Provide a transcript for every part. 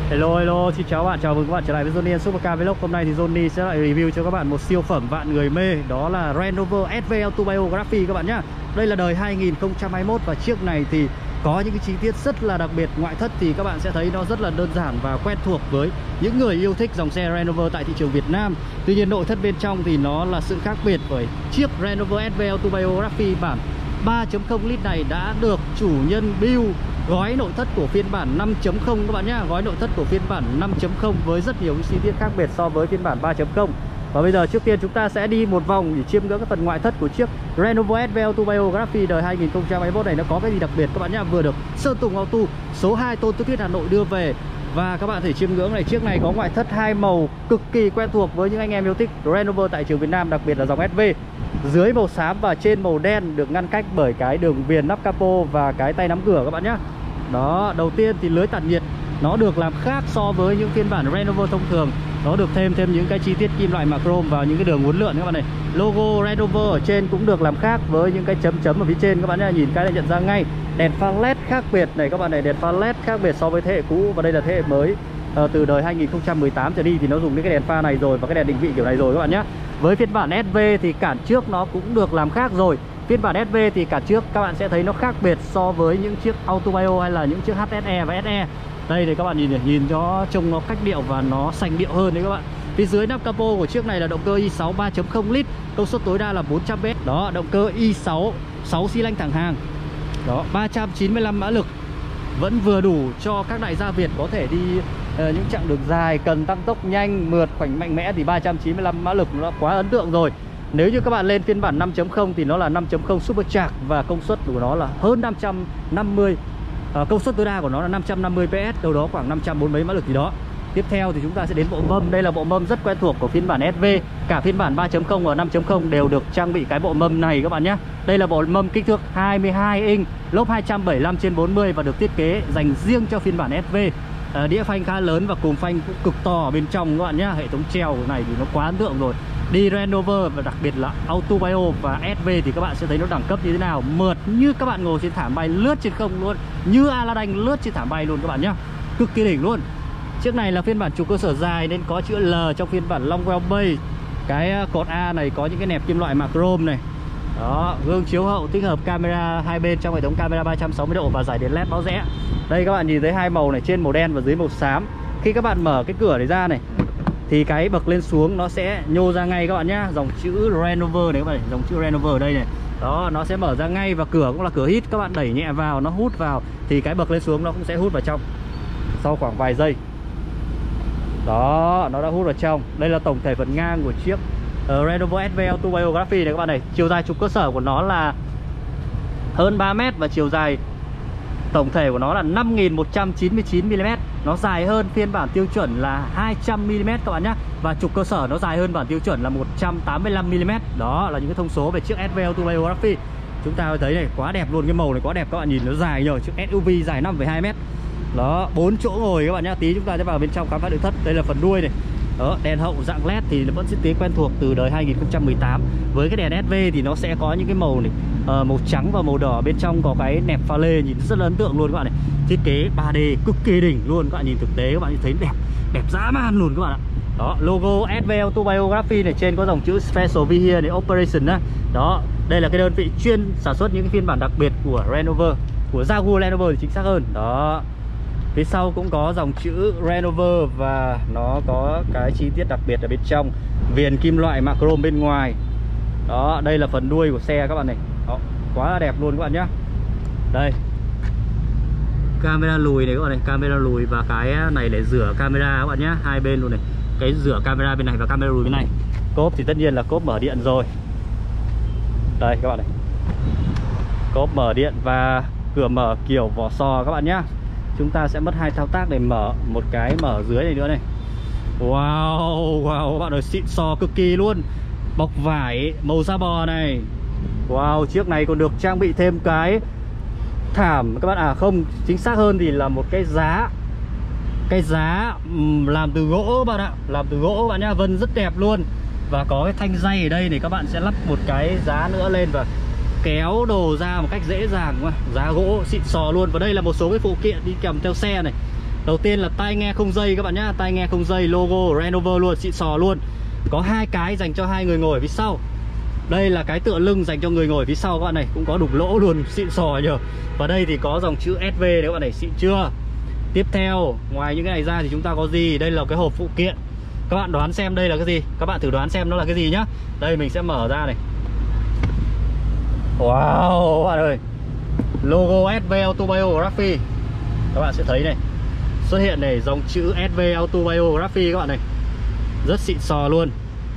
Hello, xin chào bạn, chào mừng các bạn trở lại với Johnny Supercar Vlog. Hôm nay thì Johnny sẽ lại review cho các bạn một siêu phẩm vạn người mê. Đó là Range Rover SV Autobiography các bạn nhá. Đây là đời 2021 và chiếc này thì có những cái chi tiết rất là đặc biệt. Ngoại thất thì các bạn sẽ thấy nó rất là đơn giản và quen thuộc với những người yêu thích dòng xe Range Rover tại thị trường Việt Nam. Tuy nhiên nội thất bên trong thì nó là sự khác biệt, với chiếc Range Rover SV Autobiography bản 3.0 lít này đã được chủ nhân build gói nội thất của phiên bản 5.0 các bạn nhá. Gói nội thất của phiên bản 5.0 với rất nhiều chi tiết khác biệt so với phiên bản 3.0. Và bây giờ trước tiên chúng ta sẽ đi một vòng để chiêm ngưỡng các phần ngoại thất của chiếc Range Rover SV Autobiography đời 2021 này. Nó có cái gì đặc biệt các bạn nhá. Vừa được Sơn Tùng Auto số 2 Tôn Thất Thuyết Hà Nội đưa về. Và các bạn thể chiêm ngưỡng này, chiếc này có ngoại thất hai màu cực kỳ quen thuộc với những anh em yêu thích Range Rover tại thị trường Việt Nam, đặc biệt là dòng SV. Dưới màu xám và trên màu đen, được ngăn cách bởi cái đường viền nắp capo và cái tay nắm cửa các bạn nhé. Đó, đầu tiên thì lưới tản nhiệt nó được làm khác so với những phiên bản Range Rover thông thường. Nó được thêm những cái chi tiết kim loại mạ chrome vào những cái đường uốn lượn các bạn này. Logo Range Rover ở trên cũng được làm khác với những cái chấm chấm ở phía trên các bạn nhé. Nhìn cái là nhận ra ngay. Đèn pha LED khác biệt này các bạn này, đèn pha LED khác biệt so với thế hệ cũ, và đây là thế hệ mới. Từ đời 2018 trở đi thì nó dùng những cái đèn pha này rồi và cái đèn định vị kiểu này rồi các bạn nhé. Với phiên bản SV thì cản trước nó cũng được làm khác rồi. Phiên bản SV thì cản trước các bạn sẽ thấy nó khác biệt so với những chiếc Autobio hay là những chiếc HSE và SE. Đây thì các bạn nhìn cho trông nó cách điệu và nó sành điệu hơn đấy các bạn. Phía dưới nắp capo của chiếc này là động cơ i6 3.0 lít, công suất tối đa là 400 PS. Đó, động cơ i6 6 xi lanh thẳng hàng. Đó, 395 mã lực. Vẫn vừa đủ cho các đại gia Việt có thể đi những chặng đường dài, cần tăng tốc nhanh, mượt, khoảnh mạnh mẽ thì 395 mã lực nó quá ấn tượng rồi. Nếu như các bạn lên phiên bản 5.0 thì nó là 5.0 Supercharge và công suất của nó là hơn 550. Công suất tối đa của nó là 550 PS, đâu đó khoảng 540 mấy mã lực gì đó. Tiếp theo thì chúng ta sẽ đến bộ mâm. Đây là bộ mâm rất quen thuộc của phiên bản SV. Cả phiên bản 3.0 và 5.0 đều được trang bị cái bộ mâm này các bạn nhé. Đây là bộ mâm kích thước 22 inch, lốp 275/40 và được thiết kế dành riêng cho phiên bản SV. Đĩa phanh khá lớn và cùm phanh cũng cực to ở bên trong các bạn nhé. Hệ thống treo này thì nó quá ấn tượng rồi. Đi Range Rover và đặc biệt là Autobio và SV thì các bạn sẽ thấy nó đẳng cấp như thế nào. Mượt như các bạn ngồi trên thảm bay lướt trên không luôn, như Aladdin lướt trên thảm bay luôn các bạn nhé. Cực kỳ đỉnh luôn. Chiếc này là phiên bản trục cơ sở dài nên có chữ L trong phiên bản long wheelbase. Cái cột A này có những cái nẹp kim loại mạ chrome này. Đó, gương chiếu hậu tích hợp camera hai bên trong hệ thống camera 360 độ và dải đèn LED báo rẽ. Đây các bạn nhìn thấy hai màu này, trên màu đen và dưới màu xám. Khi các bạn mở cái cửa này ra này thì cái bậc lên xuống nó sẽ nhô ra ngay các bạn nhá. Dòng chữ Range Rover này các bạn này, dòng chữ Range Rover ở đây này. Đó, nó sẽ mở ra ngay và cửa cũng là cửa hít. Các bạn đẩy nhẹ vào, nó hút vào thì cái bậc lên xuống nó cũng sẽ hút vào trong sau khoảng vài giây. Đó, nó đã hút vào trong. Đây là tổng thể phần ngang của chiếc Range Rover SV Autobiography này các bạn này. Chiều dài trục cơ sở của nó là hơn 3 m và chiều dài tổng thể của nó là 5199mm. Nó dài hơn phiên bản tiêu chuẩn là 200mm các bạn nhé. Và trục cơ sở nó dài hơn bản tiêu chuẩn là 185mm. Đó là những cái thông số về chiếc SV Autobiography. Chúng ta thấy này, quá đẹp luôn, cái màu này quá đẹp các bạn nhìn, nó dài nhờ, chiếc SUV dài 5,2m. Đó, 4 chỗ ngồi các bạn nhá. Tí chúng ta sẽ vào bên trong khám phá nội thất. Đây là phần đuôi này. Đó, đèn hậu dạng LED thì nó vẫn thiết kế quen thuộc từ đời 2018. Với cái đèn SV thì nó sẽ có những cái màu này, màu trắng và màu đỏ, bên trong có cái nẹp pha lê nhìn rất là ấn tượng luôn các bạn này. Thiết kế 3D cực kỳ đỉnh luôn các bạn, nhìn thực tế các bạn thấy đẹp, đẹp dã man luôn các bạn ạ. Đó, logo SV Autobiography này, trên có dòng chữ Special Vehicle này, Operation á. Đó, đây là cái đơn vị chuyên sản xuất những cái phiên bản đặc biệt của Range Rover, của Jaguar Land Rover thì chính xác hơn. Đó. Phía sau cũng có dòng chữ Range Rover và nó có cái chi tiết đặc biệt ở bên trong, viền kim loại mạ chrome bên ngoài. Đó, đây là phần đuôi của xe các bạn này. Đó, quá là đẹp luôn các bạn nhé. Đây, camera lùi này các bạn này, camera lùi và cái này để rửa camera các bạn nhé, hai bên luôn này. Cái rửa camera bên này và camera lùi bên này. Cốp thì tất nhiên là cốp mở điện rồi. Đây các bạn này, cốp mở điện và cửa mở kiểu vỏ sò các bạn nhé. Chúng ta sẽ mất hai thao tác để mở một cái mở dưới này nữa này. Wow, các bạn ơi, xịn sò cực kỳ luôn. Bọc vải màu da bò này. Wow, chiếc này còn được trang bị thêm cái thảm các bạn. À không, chính xác hơn thì là một cái giá. Cái giá làm từ gỗ các bạn ạ. Làm từ gỗ các bạn nhá, vân rất đẹp luôn. Và có cái thanh dây ở đây thì các bạn sẽ lắp một cái giá nữa lên và kéo đồ ra một cách dễ dàng. Giá gỗ xịn sò luôn. Và đây là một số cái phụ kiện đi kèm theo xe này. Đầu tiên là tai nghe không dây các bạn nhá, tai nghe không dây logo Range Rover luôn, xịn sò luôn. Có 2 cái dành cho 2 người ngồi ở phía sau. Đây là cái tựa lưng dành cho người ngồi phía sau các bạn này, cũng có đục lỗ luôn, xịn sò nhờ. Và đây thì có dòng chữ SV đấy các bạn này, xịn chưa? Tiếp theo, ngoài những cái này ra thì chúng ta có gì? Đây là cái hộp phụ kiện. Các bạn đoán xem đây là cái gì? Các bạn thử đoán xem nó là cái gì nhá. Đây mình sẽ mở ra này. Wow các bạn ơi, logo SV Autobiography. Các bạn sẽ thấy này, xuất hiện này dòng chữ SV Autobiography các bạn này. Rất xịn sò luôn.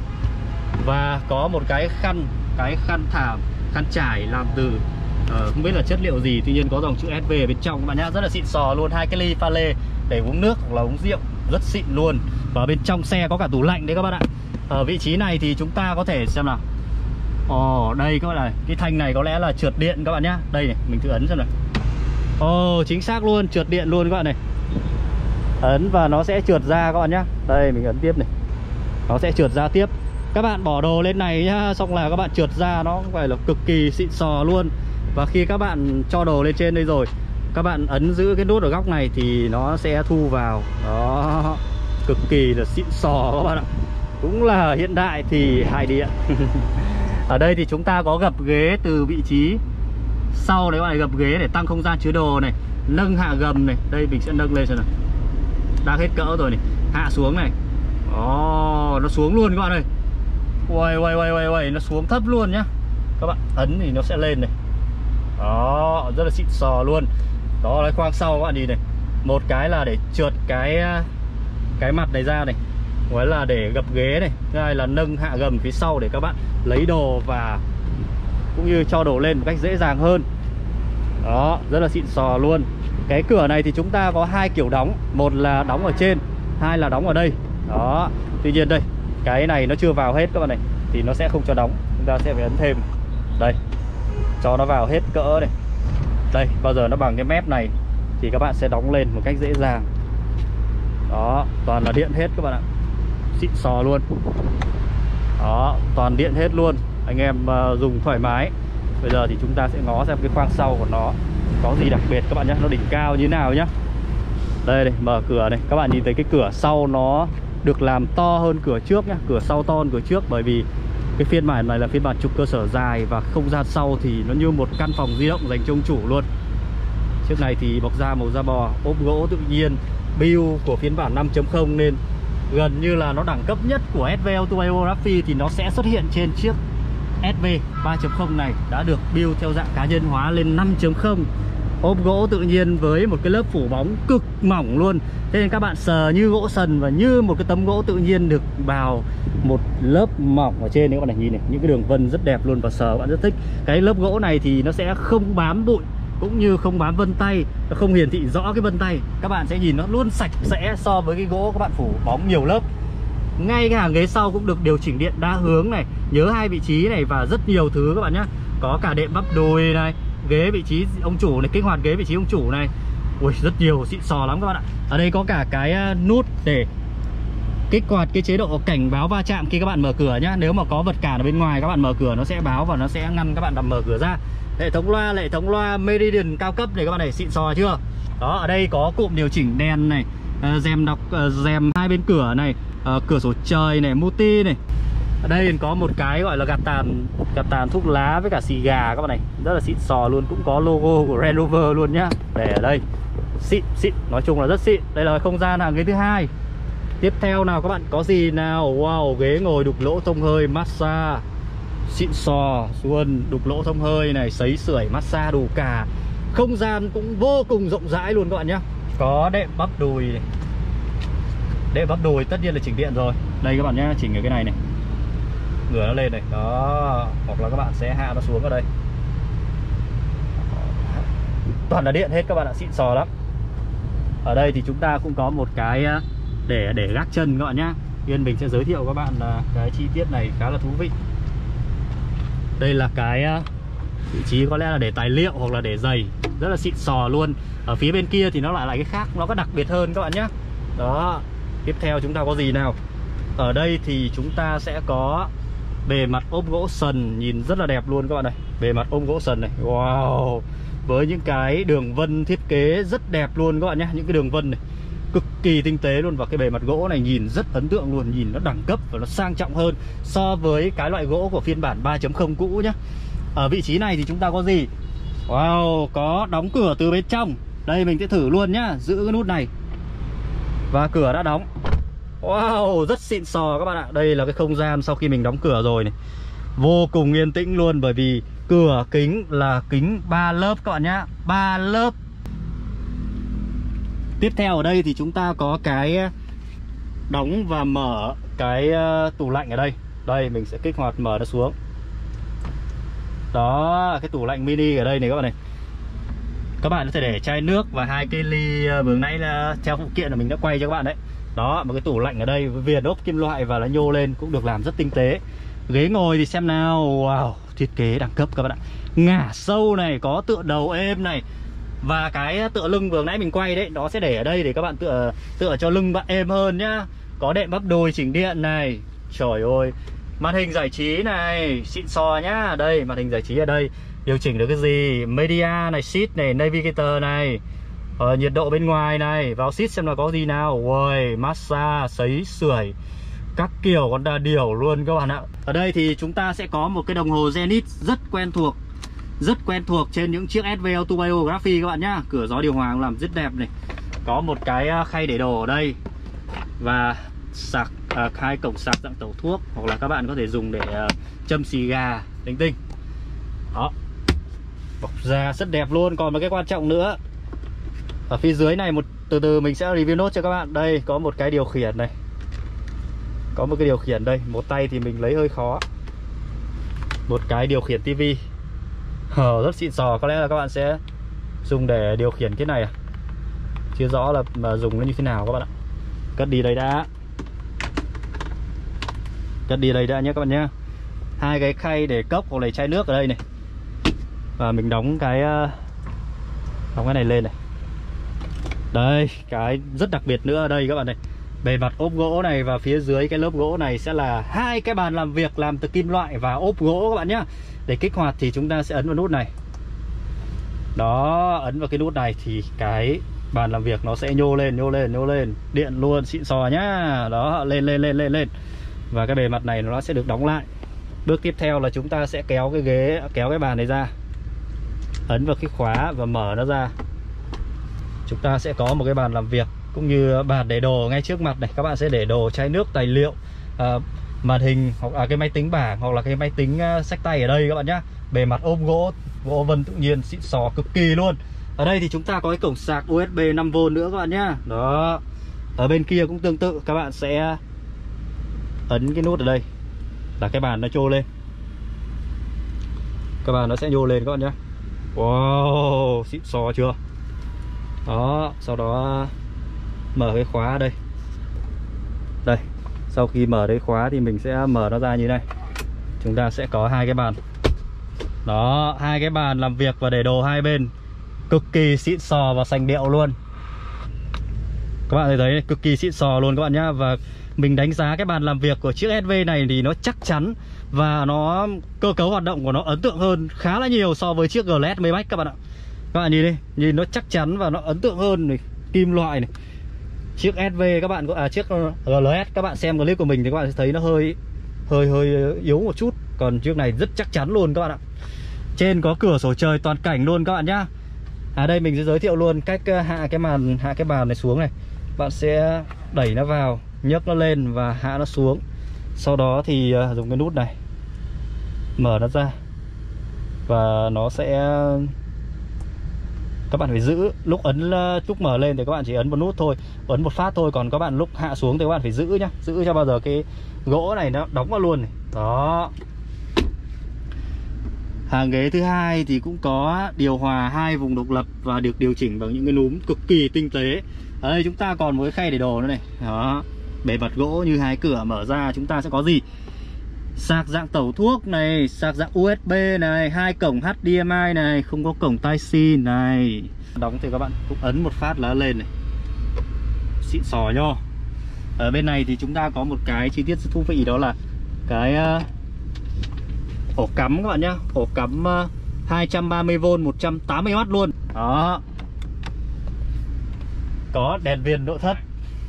Và có một cái khăn thảm, khăn trải làm từ không biết là chất liệu gì, tuy nhiên có dòng chữ SV ở bên trong các bạn nhá, rất là xịn sò luôn. 2 cái ly pha lê để uống nước hoặc là uống rượu, rất xịn luôn. Và bên trong xe có cả tủ lạnh đấy các bạn ạ. Ở vị trí này thì chúng ta có thể xem nào. Đây các bạn này, cái thanh này có lẽ là trượt điện các bạn nhá. Đây này, mình thử ấn xem nào. Chính xác luôn, trượt điện luôn các bạn này. Ấn và nó sẽ trượt ra các bạn nhá. Đây mình ấn tiếp này, nó sẽ trượt ra tiếp. Các bạn bỏ đồ lên này nhá, xong là các bạn trượt ra, nó không phải là cực kỳ xịn sò luôn. Và khi các bạn cho đồ lên trên đây rồi, các bạn ấn giữ cái nút ở góc này thì nó sẽ thu vào. Đó, cực kỳ là xịn sò các bạn ạ. Cũng là hiện đại thì hài điện. Ở đây thì chúng ta có gập ghế từ vị trí sau đấy các bạn, gập ghế để tăng không gian chứa đồ này, nâng hạ gầm này. Đây mình sẽ nâng lên xem nào. Đang hết cỡ rồi này, hạ xuống này. Nó xuống luôn các bạn ơi. Uầy, nó xuống thấp luôn nhá. Các bạn ấn thì nó sẽ lên này. Đó, rất là xịn sò luôn. Đó là khoang sau các bạn nhìn này. Một cái là để trượt cái mặt này ra này, một cái là để gập ghế này, thứ hai là nâng hạ gầm phía sau để các bạn lấy đồ và cũng như cho đồ lên một cách dễ dàng hơn. Đó, rất là xịn sò luôn. Cái cửa này thì chúng ta có 2 kiểu đóng, một là đóng ở trên, 2 là đóng ở đây. Đó, tuy nhiên đây, cái này nó chưa vào hết các bạn này, thì nó sẽ không cho đóng. Chúng ta sẽ phải ấn thêm. Đây, cho nó vào hết cỡ này. Đây, bao giờ nó bằng cái mép này thì các bạn sẽ đóng lên một cách dễ dàng. Đó, toàn là điện hết các bạn ạ. Xịn sò luôn. Đó, toàn điện hết luôn. Anh em dùng thoải mái. Bây giờ thì chúng ta sẽ ngó xem cái khoang sau của nó có gì đặc biệt các bạn nhé, nó đỉnh cao như thế nào nhá. Đây này, mở cửa này, các bạn nhìn thấy cái cửa sau nó được làm to hơn cửa trước nhá. Cửa sau to hơn cửa trước, bởi vì cái phiên bản này là phiên bản trục cơ sở dài, và không gian sau thì nó như một căn phòng di động dành cho ông chủ luôn. Chiếc này thì bọc da màu da bò, ốp gỗ tự nhiên, build của phiên bản 5.0 nên gần như là nó đẳng cấp nhất của SV Autobiography thì nó sẽ xuất hiện trên chiếc SV 3.0 này, đã được build theo dạng cá nhân hóa lên 5.0. Ốp gỗ tự nhiên với một cái lớp phủ bóng cực mỏng luôn. Thế nên các bạn sờ như gỗ sần và như một cái tấm gỗ tự nhiên được bào một lớp mỏng ở trên. Nếu các bạn nhìn này, những cái đường vân rất đẹp luôn, và sờ các bạn rất thích. Cái lớp gỗ này thì nó sẽ không bám bụi cũng như không bám vân tay, nó không hiển thị rõ cái vân tay. Các bạn sẽ nhìn nó luôn sạch sẽ so với cái gỗ các bạn phủ bóng nhiều lớp. Ngay cái hàng ghế sau cũng được điều chỉnh điện đa hướng này, nhớ 2 vị trí này và rất nhiều thứ các bạn nhé. Có cả đệm bắp đùi này, ghế vị trí ông chủ này, kích hoạt ghế vị trí ông chủ này. Ui, rất nhiều, xịn sò lắm các bạn ạ. Ở đây có cả cái nút để kích hoạt cái chế độ cảnh báo va chạm khi các bạn mở cửa nhá. Nếu mà có vật cản ở bên ngoài các bạn mở cửa nó sẽ báo và nó sẽ ngăn các bạn mở cửa ra. Hệ thống loa Meridian cao cấp này các bạn này, xịn sò chưa? Đó, ở đây có cụm điều chỉnh đèn này, rèm đọc, rèm 2 bên cửa này, cửa sổ trời này, multi này. Ở đây có một cái gọi là gạt tàn thuốc lá với cả xì gà các bạn này, rất là xịn sò luôn, cũng có logo của Range Rover luôn nhá. Để ở đây xịn, nói chung là rất xịn. Đây là không gian hàng ghế thứ 2. Tiếp theo nào các bạn có gì nào? Wow, ghế ngồi đục lỗ thông hơi massage, xịn sò luôn, đục lỗ thông hơi này, sấy sưởi massage đủ cả. Không gian cũng vô cùng rộng rãi luôn các bạn nhé. Có đệm bắp đùi này. Đệm bắp đùi tất nhiên là chỉnh điện rồi. Đây các bạn nhé, chỉnh ở cái này này, ngửa nó lên này, đó. Hoặc là các bạn sẽ hạ nó xuống ở đây. Toàn là điện hết các bạn ạ, xịn sò lắm. Ở đây thì chúng ta cũng có một cái để gác chân các bạn nhé. Yên mình sẽ giới thiệu các bạn là cái chi tiết này khá là thú vị. Đây là cái vị trí có lẽ là để tài liệu hoặc là để giày, rất là xịn sò luôn. Ở phía bên kia thì nó lại là cái khác, nó có đặc biệt hơn các bạn nhé. Đó, tiếp theo chúng ta có gì nào? Ở đây thì chúng ta sẽ có bề mặt ốp gỗ sần, nhìn rất là đẹp luôn các bạn này. Bề mặt ốp gỗ sần này, wow, với những cái đường vân thiết kế rất đẹp luôn các bạn nhé. Những cái đường vân này cực kỳ tinh tế luôn. Và cái bề mặt gỗ này nhìn rất ấn tượng luôn, nhìn nó đẳng cấp và nó sang trọng hơn so với cái loại gỗ của phiên bản 3.0 cũ nhá. Ở vị trí này thì chúng ta có gì? Wow, có đóng cửa từ bên trong. Đây mình sẽ thử luôn nhá, giữ cái nút này. Và cửa đã đóng. Wow, rất xịn sò các bạn ạ. Đây là cái không gian sau khi mình đóng cửa rồi này. Vô cùng yên tĩnh luôn, bởi vì cửa kính là kính 3 lớp các bạn nhá, 3 lớp. Tiếp theo ở đây thì chúng ta có cái đóng và mở cái tủ lạnh ở đây. Đây mình sẽ kích hoạt mở nó xuống. Đó, cái tủ lạnh mini ở đây này các bạn này. Các bạn có thể để chai nước và hai cái ly vừa nãy là theo phụ kiện là mình đã quay cho các bạn đấy. Đó, một cái tủ lạnh ở đây với viền ốp kim loại và nó nhô lên cũng được làm rất tinh tế. Ghế ngồi thì xem nào. Wow, thiết kế đẳng cấp các bạn ạ. Ngả sâu này, có tựa đầu êm này. Và cái tựa lưng vừa nãy mình quay đấy, nó sẽ để ở đây để các bạn tựa cho lưng bạn êm hơn nhá. Có đệm bắp đùi chỉnh điện này. Trời ơi, màn hình giải trí này, xịn sò nhá. Đây, màn hình giải trí ở đây. Điều chỉnh được cái gì? Media này, seat này, navigator này, nhiệt độ bên ngoài này. Vào seat xem là có gì nào. Ui, massage, sấy, sưởi, các kiểu con đà điểu luôn các bạn ạ. Ở đây thì chúng ta sẽ có một cái đồng hồ Zenith rất quen thuộc trên những chiếc SV Auto Biography các bạn nhá. Cửa gió điều hòa cũng làm rất đẹp này. Có một cái khay để đồ ở đây. Và sạc, hai cổng sạc dạng tẩu thuốc, hoặc là các bạn có thể dùng để châm xì gà linh tinh. Đó, bọc da rất đẹp luôn. Còn một cái quan trọng nữa, ở phía dưới này từ từ mình sẽ review nốt cho các bạn. Đây có một cái điều khiển này, có một cái điều khiển đây, một tay thì mình lấy hơi khó. Một cái điều khiển tivi rất xịn sò. Có lẽ là các bạn sẽ dùng để điều khiển cái này à? Chưa rõ là mà dùng nó như thế nào các bạn ạ. Cất đi đây đã. Cất đi đây đã nhé các bạn nhé. Hai cái khay để cốc hoặc là chai nước ở đây này. Và mình đóng cái này lên này. Đây, cái rất đặc biệt nữa ở đây các bạn này. Bề mặt ốp gỗ này và phía dưới cái lớp gỗ này sẽ là hai cái bàn làm việc làm từ kim loại và ốp gỗ các bạn nhé. Để kích hoạt thì chúng ta sẽ ấn vào nút này. Đó, ấn vào cái nút này thì cái bàn làm việc nó sẽ nhô lên, điện luôn, xịn sò nhá. Đó, lên. Và cái bề mặt này nó sẽ được đóng lại. Bước tiếp theo là chúng ta sẽ kéo cái ghế, kéo cái bàn này ra. Ấn vào cái khóa và mở nó ra. Chúng ta sẽ có một cái bàn làm việc cũng như bàn để đồ ngay trước mặt này. Các bạn sẽ để đồ, chai nước, tài liệu, màn hình hoặc là cái máy tính bảng hoặc là cái máy tính xách tay ở đây các bạn nhá. Bề mặt ốp gỗ, gỗ vân tự nhiên xịn sò cực kỳ luôn. Ở đây thì chúng ta có cái cổng sạc USB 5V nữa các bạn nhá. Đó. Ở bên kia cũng tương tự, các bạn sẽ ấn cái nút ở đây là cái bàn nó trôi lên. Các bạn nó sẽ nhô lên các bạn nhé. Wow, xịn sò chưa? Đó, sau đó mở cái khóa ở đây. Đây, sau khi mở cái khóa thì mình sẽ mở nó ra như này. Chúng ta sẽ có hai cái bàn. Đó, hai cái bàn làm việc và để đồ hai bên. Cực kỳ xịn sò và sành điệu luôn. Các bạn thấy cực kỳ xịn sò luôn các bạn nhá. Và mình đánh giá cái bàn làm việc của chiếc SV này thì nó chắc chắn và nó cơ cấu hoạt động của nó ấn tượng hơn khá là nhiều so với chiếc GLS Maybach các bạn ạ. Các bạn nhìn đi, nhìn nó chắc chắn và nó ấn tượng hơn này, kim loại này. Chiếc SV các bạn chiếc GLS các bạn xem clip của mình thì các bạn sẽ thấy nó hơi yếu một chút, còn chiếc này rất chắc chắn luôn các bạn ạ. Trên có cửa sổ trời toàn cảnh luôn các bạn nhá. Đây mình sẽ giới thiệu luôn cách hạ cái bàn này xuống này. Bạn sẽ đẩy nó vào, nhấc nó lên và hạ nó xuống. Sau đó thì dùng cái nút này mở nó ra. Và nó sẽ, các bạn phải giữ lúc mở lên thì các bạn chỉ ấn một nút thôi, ấn một phát thôi. Còn các bạn lúc hạ xuống thì các bạn phải giữ nhá, giữ cho bao giờ cái gỗ này nó đóng vào luôn này. Đó. Hàng ghế thứ hai thì cũng có điều hòa hai vùng độc lập và được điều chỉnh bằng những cái núm cực kỳ tinh tế. Ở đây chúng ta còn một cái khay để đồ nữa này. Đó, bề mặt gỗ như hai cửa mở ra chúng ta sẽ có gì? Sạc dạng tẩu thuốc này, sạc dạng USB này, hai cổng HDMI này, không có cổng Type-C này. Đóng thì các bạn cũng ấn một phát là lên này. Xịn sò nho. Ở bên này thì chúng ta có một cái chi tiết rất thú vị, đó là cái ổ cắm các bạn nhá. Ổ cắm 230V 180W luôn. Đó. có đèn viền nội thất.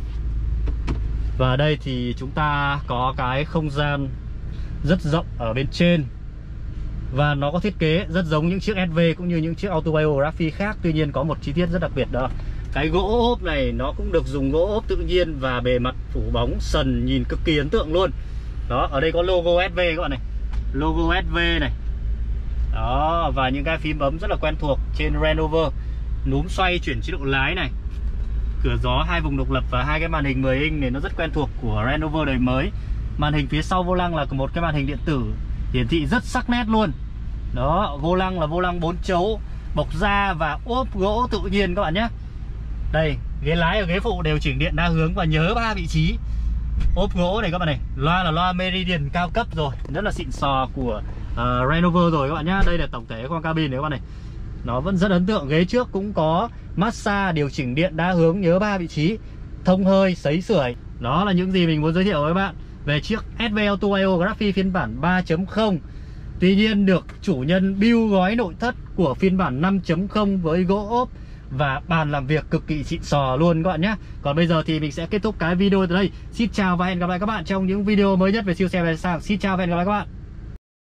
Và đây thì chúng ta có cái không gian rất rộng ở bên trên. Và nó có thiết kế rất giống những chiếc SV cũng như những chiếc autobiography khác. Tuy nhiên có một chi tiết rất đặc biệt đó, cái gỗ ốp này nó cũng được dùng gỗ ốp tự nhiên và bề mặt phủ bóng sần nhìn cực kỳ ấn tượng luôn. Đó, ở đây có logo SV các bạn này, logo SV này. Đó, và những cái phím bấm rất là quen thuộc trên Range Rover. Núm xoay chuyển chế độ lái này, cửa gió 2 vùng độc lập và 2 cái màn hình 10 inch này nó rất quen thuộc của Range Rover đời mới. Màn hình phía sau vô lăng là một cái màn hình điện tử hiển thị rất sắc nét luôn. Đó, vô lăng là vô lăng 4 chấu bọc da và ốp gỗ tự nhiên các bạn nhé. Đây, ghế lái và ghế phụ đều chỉnh điện đa hướng và nhớ 3 vị trí. Ốp gỗ này các bạn này, loa là loa Meridian cao cấp rồi, rất là xịn sò của Range Rover rồi các bạn nhá. Đây là tổng thể con cabin này các bạn này, nó vẫn rất ấn tượng. Ghế trước cũng có massage, điều chỉnh điện đa hướng, nhớ 3 vị trí, thông hơi, sấy sưởi. Đó là những gì mình muốn giới thiệu với các bạn về chiếc SV Autobiography phiên bản 3.0. Tuy nhiên được chủ nhân build gói nội thất của phiên bản 5.0 với gỗ ốp và bàn làm việc cực kỳ xịn sò luôn các bạn nhé. Còn bây giờ thì mình sẽ kết thúc cái video từ đây. Xin chào và hẹn gặp lại các bạn trong những video mới nhất về siêu xe về sang. Xin chào và hẹn gặp lại các bạn.